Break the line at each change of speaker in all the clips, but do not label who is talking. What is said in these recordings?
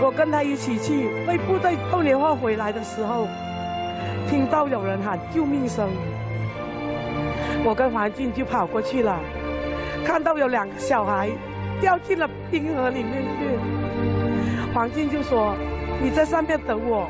我跟他一起去为部队过年后回来的时候，听到有人喊救命声，我跟黄静就跑过去了，看到有2个小孩掉进了冰河里面去。黄静就说：“你在上面等我，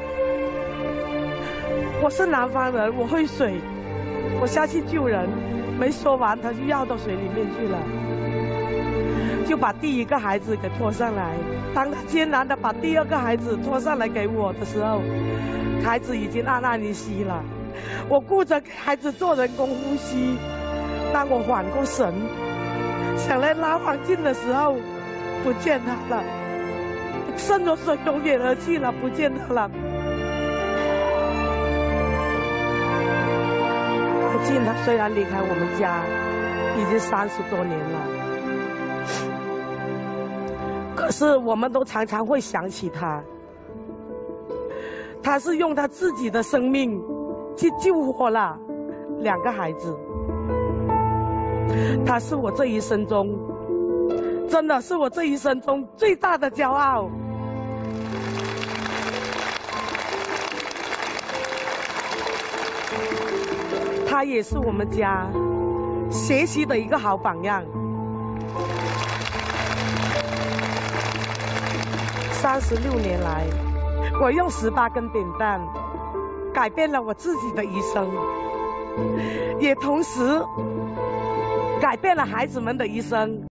我是南方人，我会水，我下去救人。”没说完，他就掉到水里面去了，就把第1个孩子给拖上来。当他艰难的把第2个孩子拖上来给我的时候，孩子已经奄奄一息了。我顾着给孩子做人工呼吸，当我缓过神，想来拉黄静的时候，不见他了，顺着水从眼而去了，不见他了。黄静他虽然离开我们家已经30多年了，可是我们都常常会想起他。他是用他自己的生命去救活了2个孩子。他是我这一生中，真的是我这一生中最大的骄傲。他也是我们家学习的一个好榜样。36年来，我用18根扁担改变了我自己的一生，也同时改变了孩子们的一生。